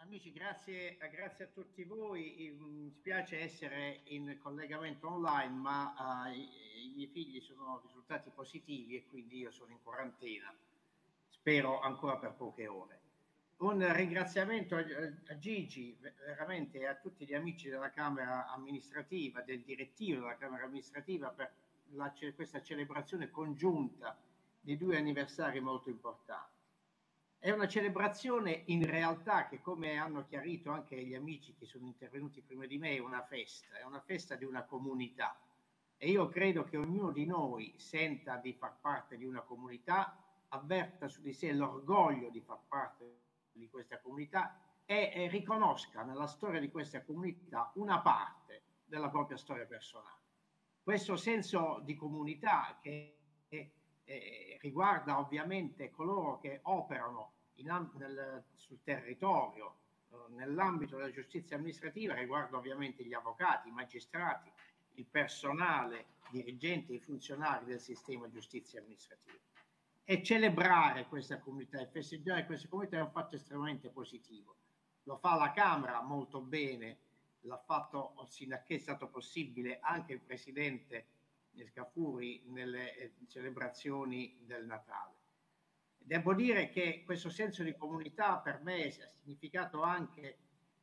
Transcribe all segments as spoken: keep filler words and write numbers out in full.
Amici, grazie, grazie a tutti voi. Mi spiace essere in collegamento online, ma uh, i, i miei figli sono risultati positivi e quindi io sono in quarantena. Spero ancora per poche ore. Un ringraziamento a, a Gigi, veramente, e a tutti gli amici della Camera amministrativa, del direttivo della Camera amministrativa per la, questa celebrazione congiunta di due anniversari molto importanti. È una celebrazione in realtà che, come hanno chiarito anche gli amici che sono intervenuti prima di me, è una festa, è una festa di una comunità. E io credo che ognuno di noi senta di far parte di una comunità, avverta su di sé l'orgoglio di far parte di questa comunità e, e riconosca nella storia di questa comunità una parte della propria storia personale. Questo senso di comunità che è Eh, riguarda ovviamente coloro che operano in, nel, sul territorio, eh, nell'ambito della giustizia amministrativa, riguarda ovviamente gli avvocati, i magistrati, il personale dirigente, i funzionari del sistema giustizia amministrativa. E celebrare questa comunità e festeggiare questa comunità è un fatto estremamente positivo. Lo fa la Camera molto bene, l'ha fatto sin da che è stato possibile anche il Presidente Scafuri nelle eh, celebrazioni del Natale. Devo dire che questo senso di comunità per me ha significato anche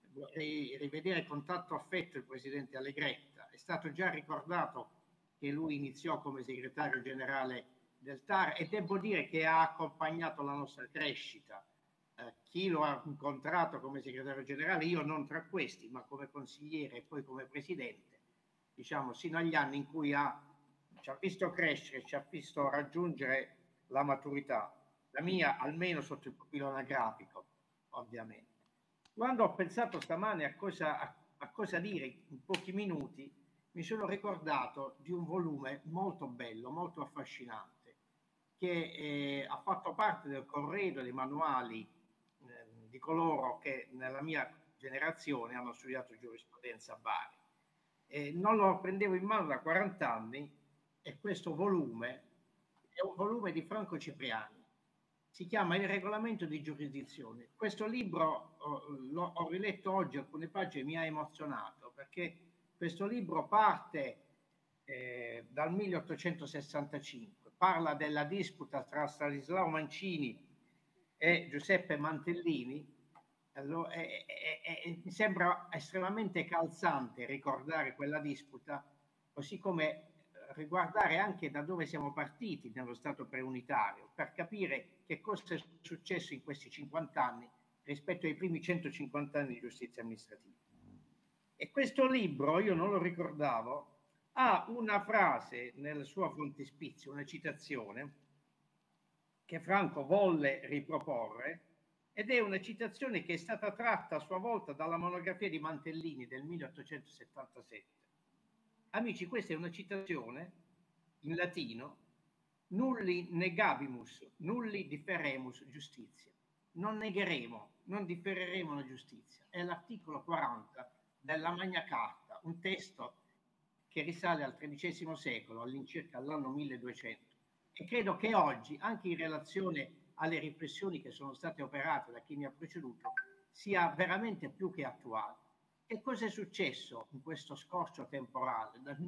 rivedere con tanto affetto il Presidente Allegretta. È stato già ricordato che lui iniziò come segretario generale del T A R e devo dire che ha accompagnato la nostra crescita. Eh, chi lo ha incontrato come segretario generale, io non tra questi, ma come consigliere e poi come presidente, diciamo, sino agli anni in cui ha ci ha visto crescere, ci ha visto raggiungere la maturità, la mia almeno sotto il profilo anagrafico, ovviamente. Quando ho pensato stamane a cosa, a, a cosa dire in pochi minuti, mi sono ricordato di un volume molto bello, molto affascinante, che eh, ha fatto parte del corredo dei manuali eh, di coloro che nella mia generazione hanno studiato giurisprudenza a Bari. Eh, non lo prendevo in mano da quaranta anni. E questo volume è un volume di Franco Cipriani, si chiama Il regolamento di giurisdizione. Questo libro oh, l'ho, ho riletto oggi, alcune pagine, mi ha emozionato perché questo libro parte eh, dal milleottocentosessantacinque, parla della disputa tra Stanislao Mancini e Giuseppe Mantellini. Allora, è, è, è, mi sembra estremamente calzante ricordare quella disputa, così come riguardare anche da dove siamo partiti nello Stato preunitario, per capire che cosa è successo in questi cinquanta anni rispetto ai primi centocinquanta anni di giustizia amministrativa. E questo libro, io non lo ricordavo, ha una frase nel suo frontispizio, una citazione che Franco volle riproporre, ed è una citazione che è stata tratta a sua volta dalla monografia di Mantellini del milleottocentosettantasette. Amici, questa è una citazione in latino: nulli negabimus, nulli differemus giustizia. Non negheremo, non differeremo la giustizia. È l'articolo quaranta della Magna Carta, un testo che risale al tredicesimo secolo, all'incirca all'anno milleduecento. E credo che oggi, anche in relazione alle riflessioni che sono state operate da chi mi ha preceduto, sia veramente più che attuale. Che cosa è successo in questo scorcio temporale dal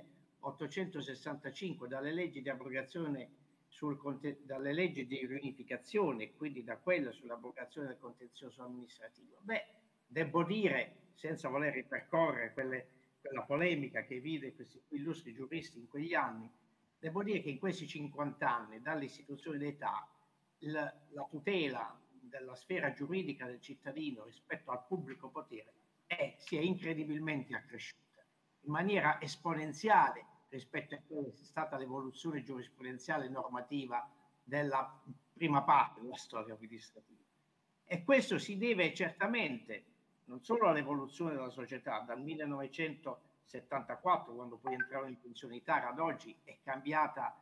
milleottocentosessantacinque, dalle leggi di abrogazione sul dalle leggi di riunificazione, quindi da quella sull'abrogazione del contenzioso amministrativo? Beh, devo dire, senza voler ripercorrere quelle, quella polemica che vide questi illustri giuristi in quegli anni, devo dire che in questi cinquanta anni, dall'istituzione d'età, la, la tutela della sfera giuridica del cittadino rispetto al pubblico potere è, si è incredibilmente accresciuta in maniera esponenziale rispetto a quella che è stata l'evoluzione giurisprudenziale normativa della prima parte della storia amministrativa. E questo si deve certamente non solo all'evoluzione della società dal millenovecentosettantaquattro, quando poi entrava in funzione i T A R, ad oggi è cambiata,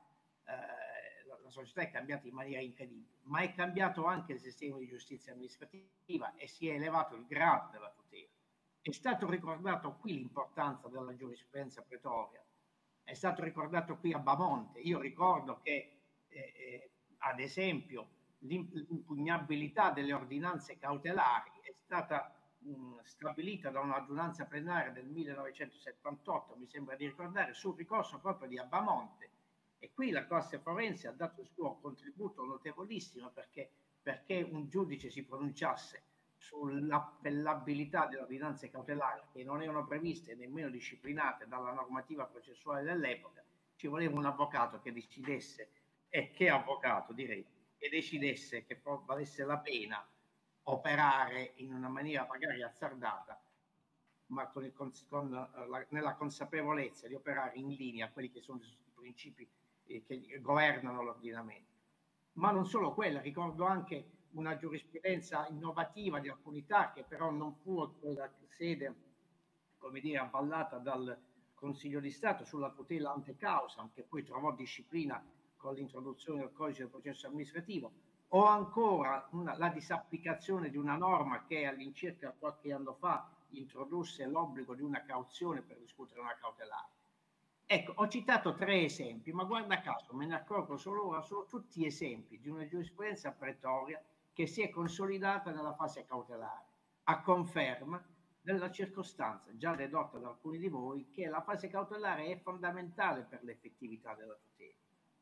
eh, la, la società è cambiata in maniera incredibile, ma è cambiato anche il sistema di giustizia amministrativa e si è elevato il grado della tutela. È stato ricordato qui l'importanza della giurisprudenza pretoria, è stato ricordato qui a Bamonte. Io ricordo che, eh, eh, ad esempio, l'impugnabilità delle ordinanze cautelari è stata mh, stabilita da un'adunanza plenaria del millenovecentosettantotto, mi sembra di ricordare, sul ricorso proprio di Abbamonte. E qui la classe forense ha dato il suo contributo notevolissimo perché, perché un giudice si pronunciasse sull'appellabilità delle ordinanze cautelari, che non erano previste nemmeno disciplinate dalla normativa processuale dell'epoca. Ci voleva un avvocato che decidesse, e che avvocato direi, che decidesse che valesse la pena operare in una maniera magari azzardata, ma con il, con, la, nella consapevolezza di operare in linea quelli che sono i principi eh, che governano l'ordinamento. Ma non solo quella, ricordo anche una giurisprudenza innovativa di alcunità che però non fu quella sede, come dire, avvallata dal Consiglio di Stato sulla tutela ante causam, che poi trovò disciplina con l'introduzione del codice del processo amministrativo, o ancora una, la disapplicazione di una norma che all'incirca qualche anno fa introdusse l'obbligo di una cauzione per discutere una cautelare. Ecco, ho citato tre esempi, ma guarda caso me ne accorgo solo ora, sono tutti esempi di una giurisprudenza pretoria che si è consolidata nella fase cautelare, a conferma della circostanza già dedotta da alcuni di voi che la fase cautelare è fondamentale per l'effettività della tutela.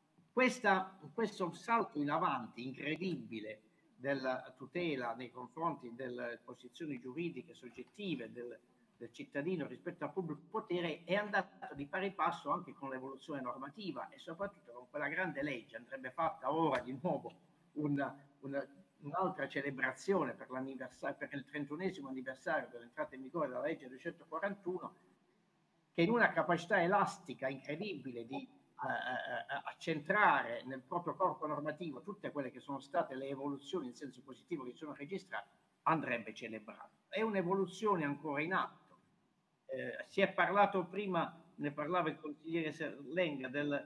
Questa, questo salto in avanti incredibile della tutela nei confronti delle posizioni giuridiche soggettive del, del cittadino rispetto al pubblico potere è andato di pari passo anche con l'evoluzione normativa e soprattutto con quella grande legge. Andrebbe fatta ora di nuovo una, una, un'altra celebrazione per, l'anniversario, per il trentunesimo anniversario dell'entrata in vigore della legge duecentoquarantuno, che in una capacità elastica incredibile di accentrare nel proprio corpo normativo tutte quelle che sono state le evoluzioni in senso positivo che sono registrate, andrebbe celebrato. È un'evoluzione ancora in atto. Eh, si è parlato prima, ne parlava il consigliere Lenga, del,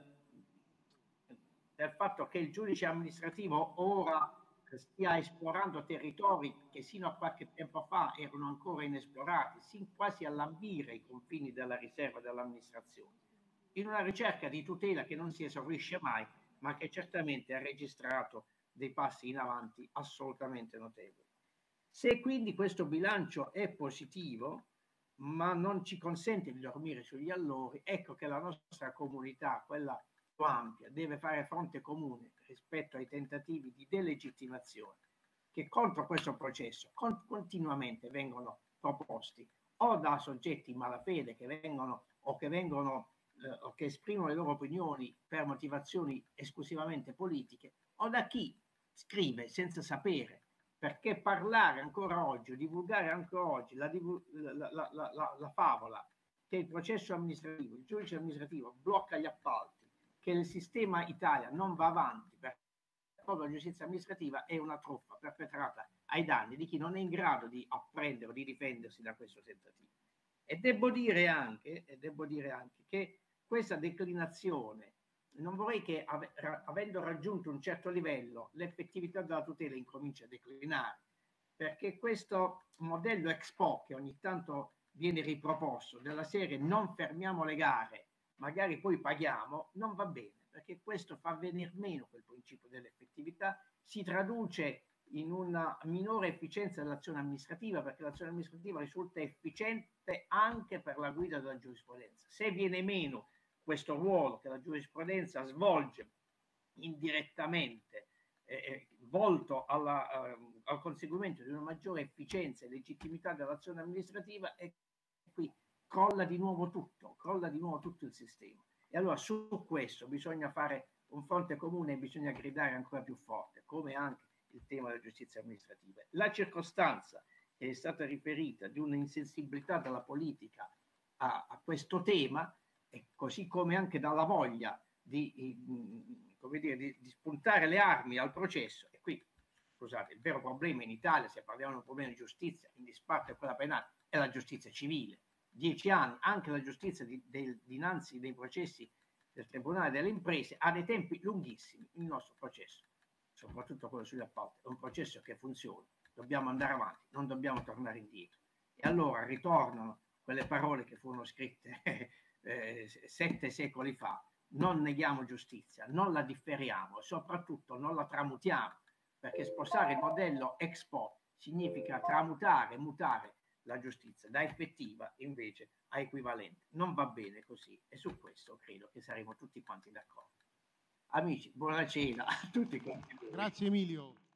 del fatto che il giudice amministrativo ora stia esplorando territori che sino a qualche tempo fa erano ancora inesplorati, sin quasi a lambire i confini della riserva dell'amministrazione, in una ricerca di tutela che non si esaurisce mai, ma che certamente ha registrato dei passi in avanti assolutamente notevoli. Se quindi questo bilancio è positivo, ma non ci consente di dormire sugli allori, ecco che la nostra comunità, quella più ampia, deve fare fronte comune rispetto ai tentativi di delegittimazione che contro questo processo con, continuamente vengono proposti o da soggetti in malafede che vengono o che vengono o che esprimono le loro opinioni per motivazioni esclusivamente politiche, o da chi scrive senza sapere, perché parlare ancora oggi o divulgare ancora oggi la, la, la, la, la favola che il processo amministrativo, il giudice amministrativo blocca gli appalti, che il sistema Italia non va avanti perché la giustizia amministrativa è una truffa perpetrata ai danni di chi non è in grado di apprendere o di difendersi da questo tentativo. E devo dire anche, e devo dire anche che questa declinazione, non vorrei che ave, avendo raggiunto un certo livello l'effettività della tutela incomincia a declinare, perché questo modello ex post che ogni tanto viene riproposto della serie non fermiamo le gare, magari poi paghiamo, non va bene, perché questo fa venir meno quel principio dell'effettività, si traduce in una minore efficienza dell'azione amministrativa, perché l'azione amministrativa risulta efficiente anche per la guida della giurisprudenza. Se viene meno questo ruolo che la giurisprudenza svolge indirettamente, eh, volto alla, eh, al conseguimento di una maggiore efficienza e legittimità dell'azione amministrativa, e qui crolla di nuovo tutto, crolla di nuovo tutto il sistema. E allora su questo bisogna fare un fronte comune e bisogna gridare ancora più forte, come anche il tema della giustizia amministrativa. La circostanza che è stata riferita di un'insensibilità della politica a, a questo tema, e così come anche dalla voglia di, di, come dire, di, di spuntare le armi al processo, e qui, scusate, il vero problema in Italia, se parliamo di un problema di giustizia, in disparte quella penale, è la giustizia civile. Dieci anni, anche la giustizia di, del, dinanzi dei processi del Tribunale delle Imprese ha dei tempi lunghissimi. Il nostro processo, soprattutto quello sugli appalti, è un processo che funziona, dobbiamo andare avanti, non dobbiamo tornare indietro. E allora ritornano quelle parole che furono scritte eh, sette secoli fa: non neghiamo giustizia, non la differiamo e soprattutto non la tramutiamo, perché spostare il modello ex post significa tramutare, mutare la giustizia da effettiva invece a equivalente. Non va bene così e su questo credo che saremo tutti quanti d'accordo. Amici, buona cena a tutti quanti voi. Grazie Emilio.